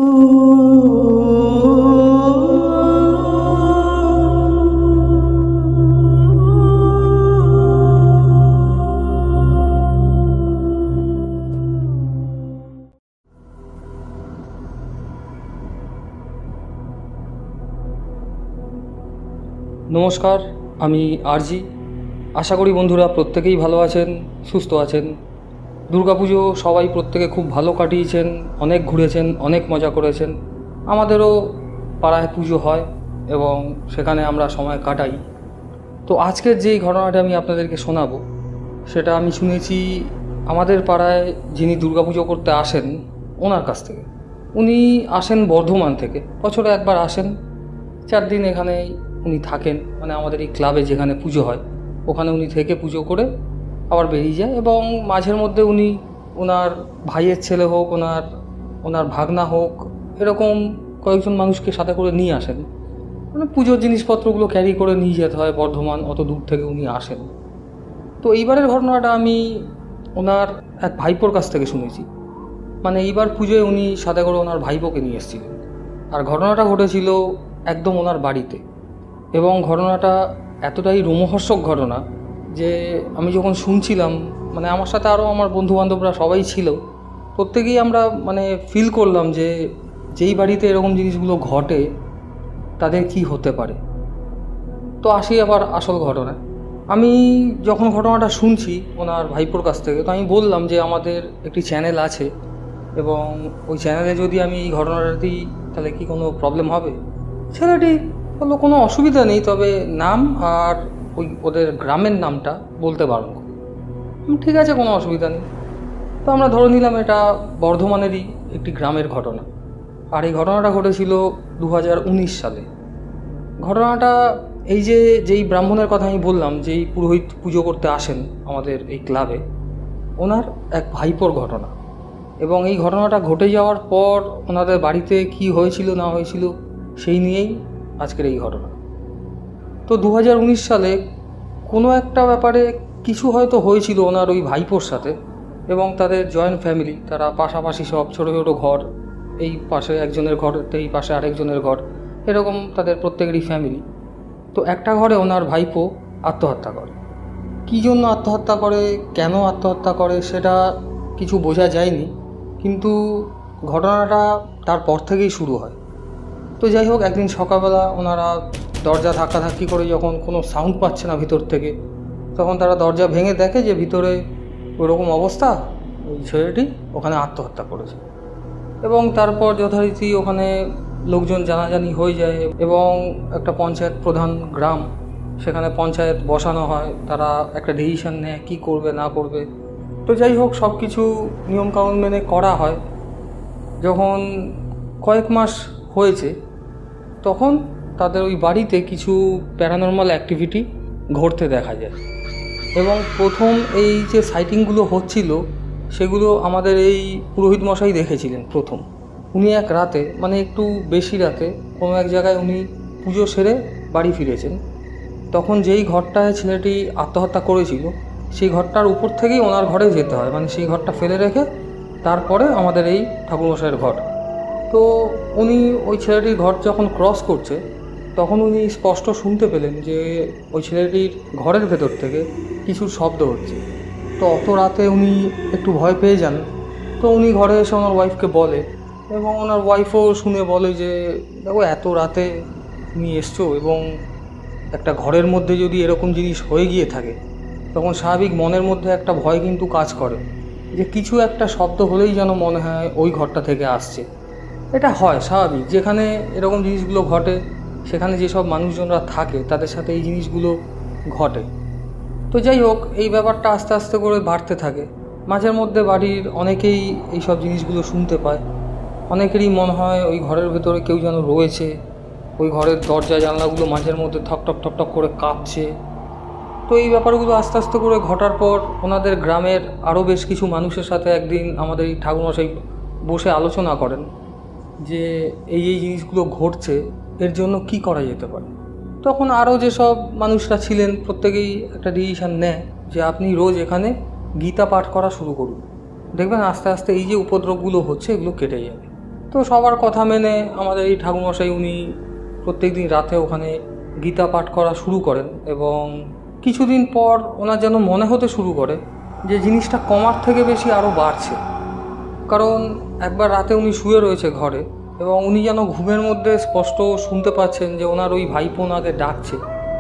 নমস্কার, আমি আরজি। আশা করি বন্ধুরা প্রত্যেকেই ভালো আছেন, সুস্থ আছেন। দুর্গাপুজো সবাই প্রত্যেকে খুব ভালো কাটিয়েছেন, অনেক ঘুরেছেন, অনেক মজা করেছেন। আমাদেরও পাড়ায় পুজো হয় এবং সেখানে আমরা সময় কাটাই। তো আজকের যেই ঘটনাটা আমি আপনাদেরকে শোনাবো সেটা আমি শুনেছি আমাদের পাড়ায় যিনি দুর্গাপুজো করতে আসেন ওনার কাছ থেকে। উনি আসেন বর্ধমান থেকে, বছরে একবার আসেন, 4 দিন এখানে উনি থাকেন, মানে আমাদের এই ক্লাবে যেখানে পুজো হয় ওখানে উনি থেকে পুজো করে আবার বেরিয়ে যায়। এবং মাঝের মধ্যে উনি ওনার ভাইয়ের ছেলে হোক, ওনার ভাগনা হোক, এরকম কয়েকজন মানুষকে সাথে করে নিয়ে আসেন। মানে পুজোর জিনিসপত্রগুলো ক্যারি করে নিয়ে যেতে হয় বর্ধমান, অত দূর থেকে উনি আসেন। তো এইবারের ঘটনাটা আমি ওনার এক ভাইপোর কাছ থেকে শুনেছি। মানে এইবার পুজোয় উনি সাথে করে ওনার ভাইপোকে নিয়ে এসেছিলেন। আর ঘটনাটা ঘটেছিল একদম ওনার বাড়িতে। এবং ঘটনাটা এতটাই রোমহর্ষক ঘটনা যে আমি যখন শুনছিলাম, মানে আমার সাথে আরও আমার বন্ধুবান্ধবরা সবাই ছিল, প্রত্যেকেই আমরা মানে ফিল করলাম যে যেই বাড়িতে এরকম জিনিসগুলো ঘটে তাদের কি হতে পারে। তো আসি আবার আসল ঘটনা। আমি যখন ঘটনাটা শুনছি ওনার ভাইপোর কাছ থেকে, তো আমি বললাম যে আমাদের একটি চ্যানেল আছে এবং ওই চ্যানেলে যদি আমি এই ঘটনাটা দিই তাহলে কি কোনো প্রবলেম হবে? ছেলেটি বললো কোনো অসুবিধা নেই, তবে নাম আর ওদের গ্রামের নামটা বলতে বারণ করো। ঠিক আছে, কোনো অসুবিধা নেই। তো আমরা ধরে নিলাম এটা বর্ধমানেরই একটি গ্রামের ঘটনা। আর এই ঘটনাটা ঘটেছিল 2019 সালে। ঘটনাটা এই যেই ব্রাহ্মণের কথা আমি বললাম, যেই পুরোহিত পুজো করতে আসেন আমাদের এই ক্লাবে, ওনার এক ভাইপোর ঘটনা। এবং এই ঘটনাটা ঘটে যাওয়ার পর ওনাদের বাড়িতে কি হয়েছিল না হয়েছিল সেই নিয়েই আজকের এই ঘটনা। তো 2019 সালে কোনো একটা ব্যাপারে কিছু হয়তো হয়েছিল ওনার ওই ভাইপোর সাথে। এবং তাদের জয়েন্ট ফ্যামিলি, তারা পাশাপাশি সব ছোটো ছোটো ঘর, এই পাশে একজনের ঘর, এই পাশে আরেকজনের ঘর, এরকম তাদের প্রত্যেকেরই ফ্যামিলি। তো একটা ঘরে ওনার ভাইপো আত্মহত্যা করে। কী জন্য আত্মহত্যা করে, কেন আত্মহত্যা করে সেটা কিছু বোঝা যায়নি, কিন্তু ঘটনাটা তারপর থেকেই শুরু হয়। তো যাই হোক, একদিন সকালবেলা ওনারা দরজা ধাক্কাধাক্কি করে যখন কোনো সাউন্ড পাচ্ছে না ভিতর থেকে, তখন তারা দরজা ভেঙে দেখে যে ভিতরে ওরকম অবস্থা, ওই ছেলেটি ওখানে আত্মহত্যা করেছে। এবং তারপর যথারীতি ওখানে লোকজন জানাজানি হয়ে যায় এবং একটা পঞ্চায়েত প্রধান গ্রাম, সেখানে পঞ্চায়েত বসানো হয়, তারা একটা ডিসিশন নেয় কী করবে না করবে। তো যাই হোক, সব কিছু নিয়মকানুন মেনে করা হয়। যখন কয়েক মাস হয়েছে তখন তাদের ওই বাড়িতে কিছু প্যারানর্মাল অ্যাক্টিভিটি ঘটতে দেখা যায়। এবং প্রথম এই যে সাইটিংগুলো হচ্ছিল সেগুলো আমাদের এই পুরোহিত মশাই দেখেছিলেন প্রথম। উনি এক রাতে, মানে একটু বেশি রাতে, কোনো এক জায়গায় উনি পুজো সেরে বাড়ি ফিরেছেন। তখন যেই ঘরটায় ছেলেটি আত্মহত্যা করেছিল সেই ঘরটার উপর থেকেই ওনার ঘরে যেতে হয়, মানে সেই ঘরটা ফেলে রেখে তারপরে আমাদের এই ঠাকুরমশাইয়ের ঘর। তো উনি ওই ছেলেটির ঘর যখন ক্রস করছে তখন উনি স্পষ্ট শুনতে পেলেন যে ওই ছেলেটির ঘরের ভেতর থেকে কিছু শব্দ হচ্ছে। তো অত রাতে উনি একটু ভয় পেয়ে যান। তো উনি ঘরে এসে ওনার ওয়াইফকে বলে এবং ওনার ওয়াইফও শুনে বলে যে দেখো, এত রাতে তুমি এসছো এবং একটা ঘরের মধ্যে যদি এরকম জিনিস হয়ে গিয়ে থাকে তখন স্বাভাবিক মনের মধ্যে একটা ভয় কিন্তু কাজ করে যে কিছু একটা শব্দ হলেই যেন মনে হয় ওই ঘরটা থেকে আসছে। এটা হয় স্বাভাবিক, যেখানে এরকম জিনিসগুলো ঘটে সেখানে যেসব মানুষজনরা থাকে তাদের সাথে এই জিনিসগুলো ঘটে। তো যাই হোক, এই ব্যাপারটা আস্তে আস্তে করে বাড়তে থাকে। মাঝের মধ্যে বাড়ির অনেকেই এই সব জিনিসগুলো শুনতে পায়। অনেকেরই মনে হয় ওই ঘরের ভেতরে কেউ যেন রয়েছে, ওই ঘরের দরজা জানলাগুলো মাঝের মধ্যে ঠকঠক ঠকঠক করে কাঁপছে। তো এই ব্যাপারগুলো আস্তে আস্তে করে ঘটার পর ওনাদের গ্রামের আরও বেশ কিছু মানুষের সাথে একদিন আমাদের এই ঠাকুরমশাই বসে আলোচনা করেন যে এই জিনিসগুলো ঘটছে, এর জন্য কি করা যেতে পারে। তখন আরও যেসব মানুষরা ছিলেন প্রত্যেকেই একটা ডিসিশান নেয় যে আপনি রোজ এখানে গীতা পাঠ করা শুরু করুন, দেখবেন আস্তে আস্তে এই যে উপদ্রবগুলো হচ্ছে এগুলো কেটে যাবে। তো সবার কথা মেনে আমাদের এই ঠাকুরমশাই উনি প্রত্যেক দিন রাতে ওখানে গীতা পাঠ করা শুরু করেন এবং কিছুদিন পর ওনার যেন মনে হতে শুরু করে যে জিনিসটা কমার থেকে বেশি আরও বাড়ছে। কারণ একবার রাতে উনি শুয়ে রয়েছে ঘরে এবং উনি যেন ঘুমের মধ্যে স্পষ্ট শুনতে পাচ্ছেন যে ওনার ওই ভাইপো ওনাকে ডাকছে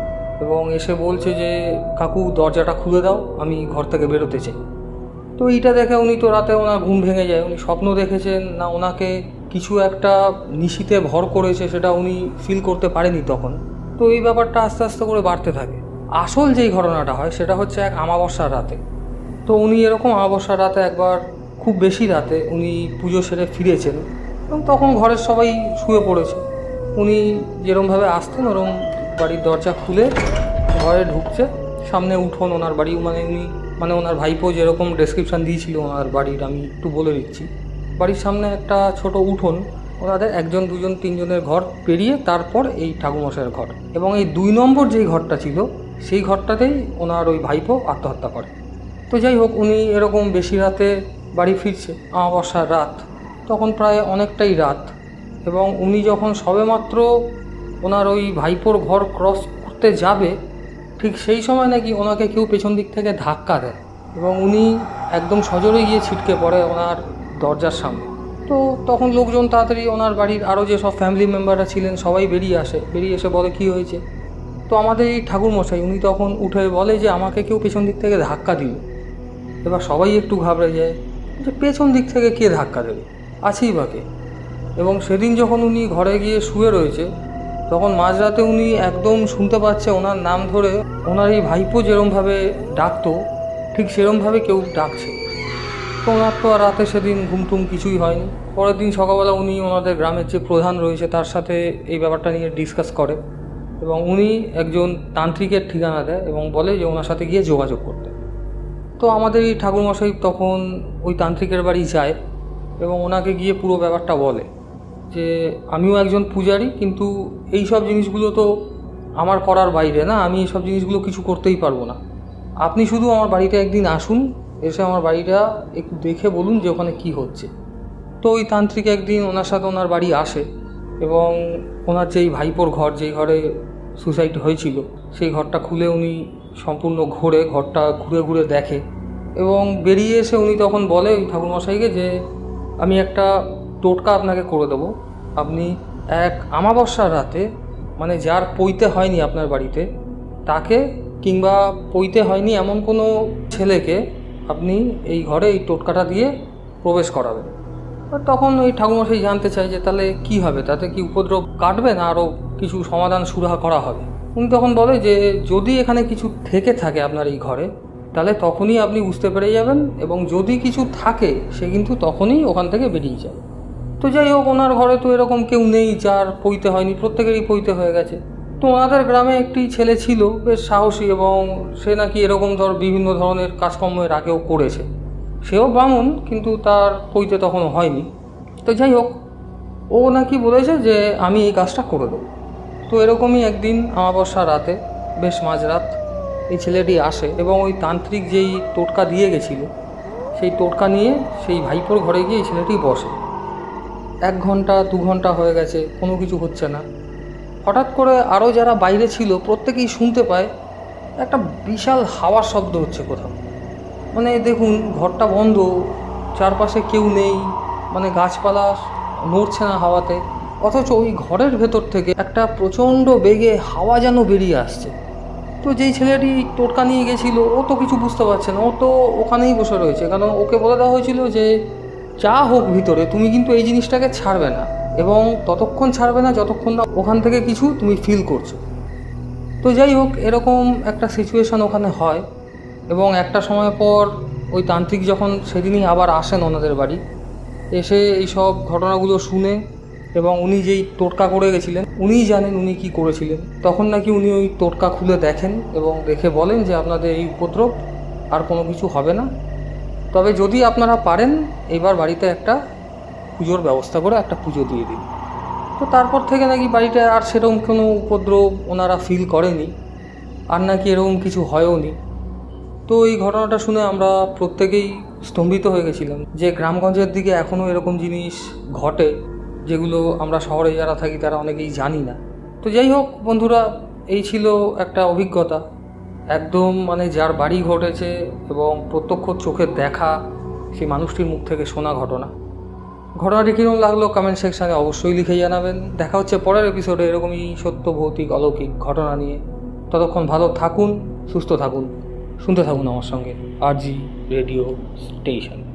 এবং এসে বলছে যে কাকু দরজাটা খুলে দাও, আমি ঘর থেকে বেরোতে চাই। তো এইটা দেখে উনি তো রাতে ওনার ঘুম ভেঙে যায়। উনি স্বপ্ন দেখেছেন না ওনাকে কিছু একটা নিশিতে ভর করেছে, সেটা উনি ফিল করতে পারেনি তখন। তো এই ব্যাপারটা আস্তে আস্তে করে বাড়তে থাকে। আসল যেই ঘটনাটা হয় সেটা হচ্ছে এক আমাবস্যার রাতে। তো উনি এরকম আমাবস্যার রাতে একবার খুব বেশি রাতে উনি পুজো সেরে ফিরেছেন এবং তখন ঘরের সবাই শুয়ে পড়েছে। উনি যেরকমভাবে আসতেন ওরকম বাড়ির দরজা খুলে ঘরে ঢুকছে। সামনে উঠোন ওনার বাড়ি, উনি ওনার ভাইপো যেরকম ডেসক্রিপশান দিয়েছিল ওনার বাড়ির, আমি একটু বলে দিচ্ছি। বাড়ির সামনে একটা ছোট উঠোন, ওনাদের 1 2 3 জনের ঘর পেরিয়ে তারপর এই ঠাকুরমশাইয়ের ঘর, এবং এই 2 নম্বর যেই ঘরটা ছিল সেই ঘরটাতেই ওনার ওই ভাইপো আত্মহত্যা করে। তো যাই হোক, উনি এরকম বেশি রাতে বাড়ি ফিরছে, আমাবস্যার রাত, তখন প্রায় অনেকটাই রাত, এবং উনি যখন সবেমাত্র ওনার ওই ভাইপোর ঘর ক্রস করতে যাবে ঠিক সেই সময় নাকি ওনাকে কেউ পেছন দিক থেকে ধাক্কা দেয় এবং উনি একদম সজোরে গিয়ে ছিটকে পড়ে ওনার দরজার সামনে। তো তখন লোকজন তাড়াতাড়ি ওনার বাড়ির আরও যে সব ফ্যামিলি মেম্বাররা ছিলেন সবাই বেরিয়ে এসে বলে কী হয়েছে। তো আমাদের এই ঠাকুরমশাই উনি তখন উঠে বলে যে আমাকে কেউ পেছন দিক থেকে ধাক্কা দিল। এবার সবাই একটু ঘাবড়ে যায় যে পেছন দিক থেকে কে ধাক্কা দেবে, আছেই বা কে। এবং সেদিন যখন উনি ঘরে গিয়ে শুয়ে রয়েছে তখন মাঝরাতে উনি একদম শুনতে পাচ্ছে ওনার নাম ধরে ওনার এই ভাইপো যেরমভাবে ডাকতো ঠিক সেরমভাবে কেউ ডাকছে। তো ওনার তো আর রাতে সেদিন ঘুমটুম কিছুই হয়নি। পরের দিন সকালবেলা উনি ওনাদের গ্রামের যে প্রধান রয়েছে তার সাথে এই ব্যাপারটা নিয়ে ডিসকাস করে এবং উনি একজন তান্ত্রিকের ঠিকানা দেয় এবং বলে যে ওনার সাথে গিয়ে যোগাযোগ করতে। তো আমাদের এই ঠাকুরমশাই তখন ওই তান্ত্রিকের বাড়ি যায় এবং ওনাকে গিয়ে পুরো ব্যাপারটা বলে যে আমিও একজন পূজারি, কিন্তু এই সব জিনিসগুলো তো আমার করার বাইরে না, আমি এই সব জিনিসগুলো কিছু করতেই পারবো না। আপনি শুধু আমার বাড়িতে একদিন আসুন, এসে আমার বাড়িটা একটু দেখে বলুন যে ওখানে কী হচ্ছে। তো ওই তান্ত্রিক একদিন ওনার সাথে ওনার বাড়ি আসে এবং ওনার যেই ভাইপোর ঘর, যেই ঘরে সুসাইড হয়েছিল সেই ঘরটা খুলে উনি সম্পূর্ণ ঘরটা ঘুরে ঘুরে দেখে এবং বেরিয়ে এসে উনি তখন বলে ওই ঠাকুরমশাইকে যে আমি একটা টোটকা আপনাকে করে দেবো। আপনি এক আমাবস্যার রাতে, মানে যার পৈতে হয়নি আপনার বাড়িতে তাকে, কিংবা পৈতে হয়নি এমন কোনো ছেলেকে আপনি এই ঘরে এই টোটকাটা দিয়ে প্রবেশ করাবেন। তখন ওই ঠাকুরমশাই জানতে চায় যে তাহলে কী হবে, তাতে কি উপদ্রব কাটবে না আরও কিছু সমাধান সুরাহা করা হবে। উনি তখন বলে যে যদি এখানে কিছু থেকে থাকে আপনার এই ঘরে তাহলে তখনই আপনি বুঝতে পেরে যাবেন, এবং যদি কিছু থাকে সে কিন্তু তখনই ওখান থেকে বেরিয়ে যায়। তো যাই হোক, ওনার ঘরে তো এরকম কেউ নেই যার পৈতে হয়নি, প্রত্যেকেরই পৈতে হয়ে গেছে। তো ওনাদের গ্রামে একটি ছেলে ছিল বেশ সাহসী এবং সে নাকি এরকম বিভিন্ন ধরনের কাজকর্ম এর আগেও করেছে। সেও ব্রাহ্মণ, কিন্তু তার পৈতে তখনও হয়নি। তো যাই হোক, ও নাকি বলেছে যে আমি এই কাজটা করে দেবো। তো এরকমই একদিন আমাবস্যা রাতে বেশ মাঝরাত এই ছেলেটি আসে এবং ওই তান্ত্রিক যেই টোটকা দিয়ে গেছিলো সেই টোটকা নিয়ে সেই ভাইপোর ঘরে গিয়ে এই ছেলেটি বসে। 1 ঘন্টা 2 ঘন্টা হয়ে গেছে, কোনো কিছু হচ্ছে না। হঠাৎ করে আরও যারা বাইরে ছিল প্রত্যেকেই শুনতে পায় একটা বিশাল হাওয়ার শব্দ হচ্ছে কোথাও। মানে দেখুন, ঘরটা বন্ধ, চারপাশে কেউ নেই, মানে গাছপালা নড়ছে না হাওয়াতে, অথচ ওই ঘরের ভেতর থেকে একটা প্রচণ্ড বেগে হাওয়া যেন বেরিয়ে আসছে। তো যেই ছেলেটি টোটকা নিয়ে গেছিল ও তো কিছু বুঝতে পারছে না, ও তো ওখানেই বসে রয়েছে, কারণ ওকে বলে দেওয়া হয়েছিল যে যা হোক ভিতরে তুমি কিন্তু এই জিনিসটাকে ছাড়বে না, এবং ততক্ষণ ছাড়বে না যতক্ষণ না ওখান থেকে কিছু তুমি ফিল করছো। তো যাই হোক, এরকম একটা সিচুয়েশান ওখানে হয় এবং একটা সময় পর ওই তান্ত্রিক যখন সেদিনই আবার আসেন ওনাদের বাড়ি, এসে এই সব ঘটনাগুলো শুনে এবং উনি যেই টোটকা করে গেছিলেন উনিই জানেন উনি কি করেছিলেন। তখন নাকি উনি ওই টোটকা খুলে দেখেন এবং দেখে বলেন যে আপনাদের এই উপদ্রব আর কোনো কিছু হবে না, তবে যদি আপনারা পারেন এবার বাড়িতে একটা পুজোর ব্যবস্থা করে একটা পুজো দিয়ে দিন। তো তারপর থেকে নাকি বাড়িতে আর সেরকম কোনো উপদ্রব ওনারা ফিল করেনি, আর নাকি এরকম কিছু হয়ও নি। তো এই ঘটনাটা শুনে আমরা প্রত্যেকেই স্তম্ভিত হয়ে গেছিলাম যে গ্রামগঞ্জের দিকে এখনও এরকম জিনিস ঘটে যেগুলো আমরা শহরে যারা থাকি তারা অনেকেই জানি না। তো যাই হোক বন্ধুরা, এই ছিল একটা অভিজ্ঞতা, একদম মানে যার বাড়ি ঘটেছে এবং প্রত্যক্ষ চোখে দেখা সেই মানুষটির মুখ থেকে শোনা ঘটনাটি কীরকম লাগলো কমেন্ট সেকশানে অবশ্যই লিখে জানাবেন। দেখা হচ্ছে পরের এপিসোডে এরকমই সত্য ভৌতিক অলৌকিক ঘটনা নিয়ে। ততক্ষণ ভালো থাকুন, সুস্থ থাকুন, শুনতে থাকুন আমার সঙ্গে RG রেডিও স্টেশন।